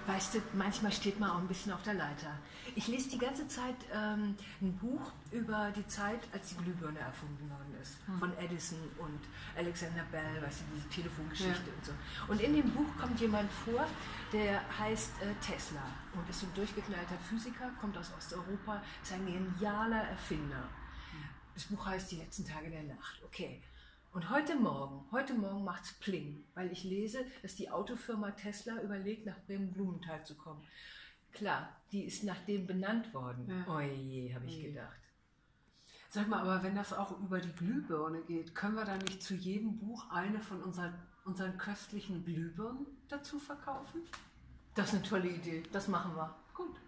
Weißt du, manchmal steht man auch ein bisschen auf der Leiter. Ich lese die ganze Zeit ein Buch über die Zeit, als die Glühbirne erfunden worden ist. Von Edison und Alexander Bell, weißt du, diese Telefongeschichte und so. Und in dem Buch kommt jemand vor, der heißt Tesla und ist ein durchgeknallter Physiker, kommt aus Osteuropa, ist ein genialer Erfinder. Das Buch heißt Die letzten Tage der Nacht. Okay. Und heute Morgen macht's Pling, weil ich lese, dass die Autofirma Tesla überlegt, nach Bremen-Blumenthal zu kommen. Klar, die ist nach dem benannt worden. Ja. Oje, habe ich gedacht. Sag mal, aber wenn das auch über die Glühbirne geht, können wir da nicht zu jedem Buch eine von unseren köstlichen Glühbirnen dazu verkaufen? Das ist eine tolle Idee, das machen wir. Gut.